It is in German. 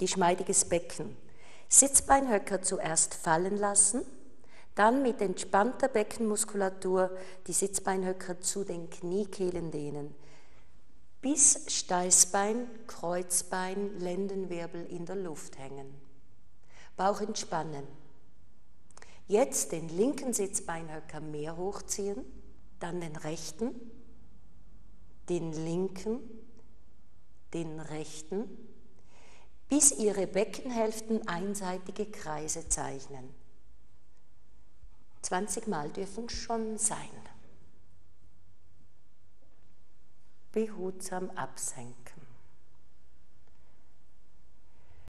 geschmeidiges Becken. Sitzbeinhöcker zuerst fallen lassen, dann mit entspannter Beckenmuskulatur die Sitzbeinhöcker zu den Kniekehlen dehnen, bis Steißbein, Kreuzbein, Lendenwirbel in der Luft hängen. Bauch entspannen. Jetzt den linken Sitzbeinhöcker mehr hochziehen, dann den rechten, den linken, den rechten, bis Ihre Beckenhälften einseitige Kreise zeichnen. 20 Mal dürfen schon sein. Behutsam absenken.